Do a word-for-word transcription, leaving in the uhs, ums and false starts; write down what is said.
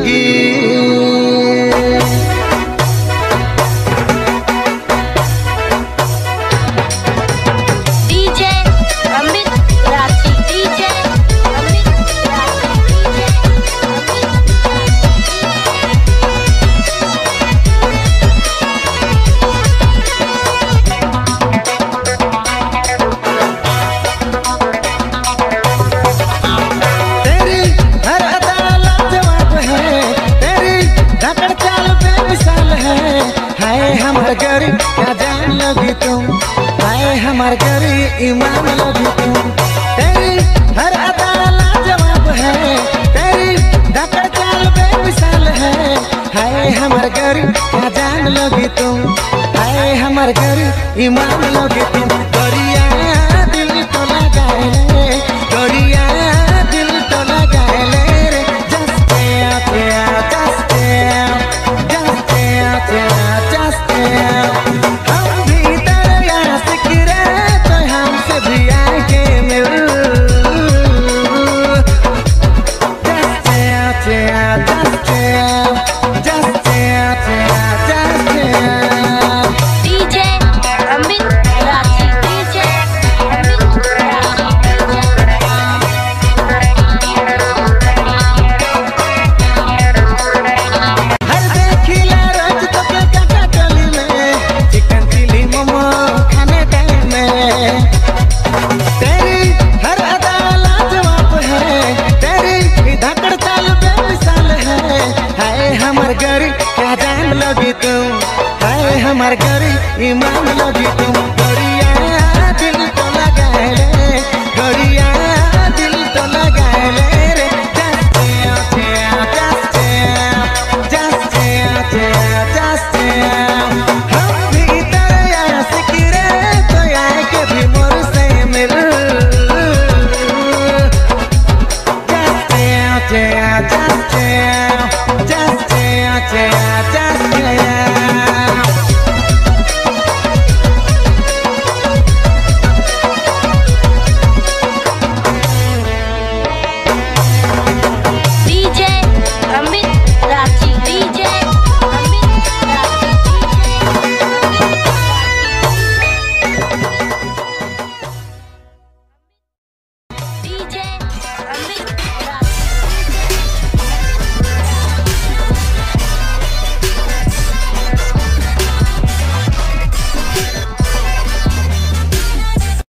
लगी। हमार गरी क्या जान लगी तुम, हाय हमार गरी ईमान लगी तुम। तेरी हर अदा लाजवाब है, तेरी धकड़ चाल बेमिसाल है। हाय हमार गरी क्या जान लगी तुम, हाय हमार गरी ईमान लगी तुम। गरिया दिल तो लगाए ले, गरिया दिल तो लगाए ले रे। Just stay out there, just stay out, just stay out there, just stay out। हम भी तेरे आशिक रे, तो हमसे भी आके मिल। Just stay out there, just stay out, just stay out there, just stay out। DJ Amit Rathi, DJ Amit हर देखिला रोज तो के काका टोली में, चिकन चिली मोमो खाने टाइम में। तेरी हर अदा लाजवाब है, तेरी धकड़ चाल बेमिसाल है। हाय हमार गरी क्या जान लगी तुम, हाय हमार गरी ईमान लगी